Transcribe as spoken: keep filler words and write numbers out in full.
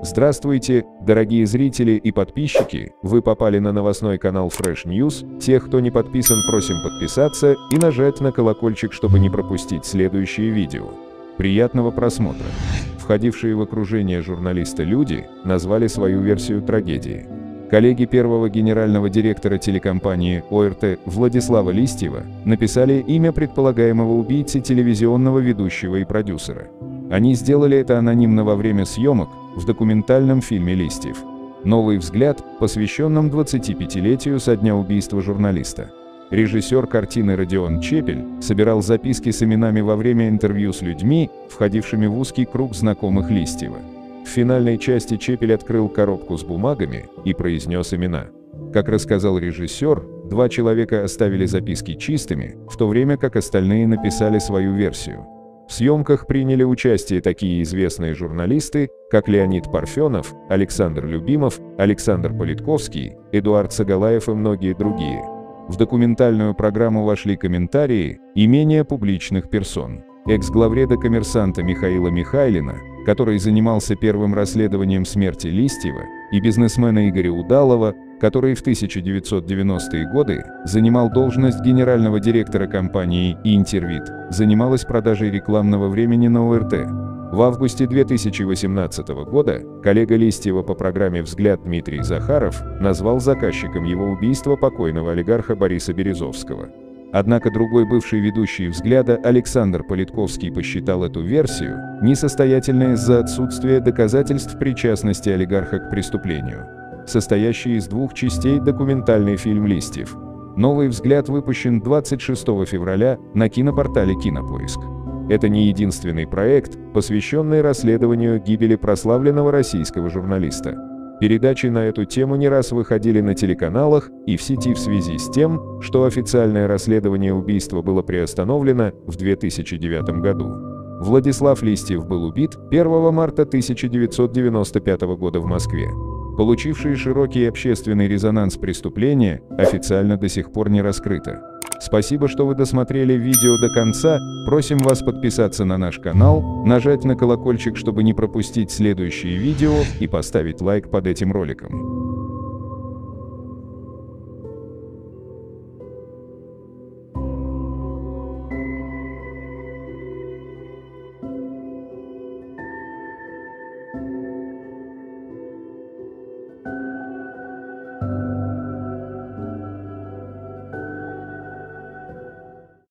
Здравствуйте, дорогие зрители и подписчики, вы попали на новостной канал Fresh News. Тех, кто не подписан, просим подписаться и нажать на колокольчик, чтобы не пропустить следующие видео. Приятного просмотра. Входившие в окружение журналиста люди назвали свою версию трагедии. Коллеги первого генерального директора телекомпании О Р Т Владислава Листьева написали имя предполагаемого убийцы телевизионного ведущего и продюсера. Они сделали это анонимно во время съемок в документальном фильме «Листьев». Новый взгляд, посвященном двадцатипятилетию со дня убийства журналиста. Режиссер картины Родион Чепель собирал записки с именами во время интервью с людьми, входившими в узкий круг знакомых Листьева. В финальной части Чепель открыл коробку с бумагами и произнес имена. Как рассказал режиссер, два человека оставили записки чистыми, в то время как остальные написали свою версию. В съемках приняли участие такие известные журналисты, как Леонид Парфенов, Александр Любимов, Александр Политковский, Эдуард Сагалаев и многие другие. В документальную программу вошли комментарии и мнения публичных персон. Экс-главреда «Коммерсанта» Михаила Михайлина, который занимался первым расследованием смерти Листьева, и бизнесмена Игоря Удалова, который в тысяча девятьсот девяностые годы занимал должность генерального директора компании «Интервид», занималась продажей рекламного времени на О Р Т. В августе две тысячи восемнадцатого года коллега Листьева по программе «Взгляд» Дмитрий Захаров назвал заказчиком его убийства покойного олигарха Бориса Березовского. Однако другой бывший ведущий «Взгляда» Александр Политковский посчитал эту версию несостоятельной из-за отсутствия доказательств причастности олигарха к преступлению. Состоящий из двух частей документальный фильм «Листьев». Новый взгляд выпущен двадцать шестого февраля на кинопортале «Кинопоиск». Это не единственный проект, посвященный расследованию гибели прославленного российского журналиста. Передачи на эту тему не раз выходили на телеканалах и в сети в связи с тем, что официальное расследование убийства было приостановлено в две тысячи девятом году. Владислав Листьев был убит первого марта тысяча девятьсот девяносто пятого года в Москве. Получившие широкий общественный резонанс преступления официально до сих пор не раскрыто. Спасибо, что вы досмотрели видео до конца. Просим вас подписаться на наш канал, нажать на колокольчик, чтобы не пропустить следующие видео, и поставить лайк под этим роликом.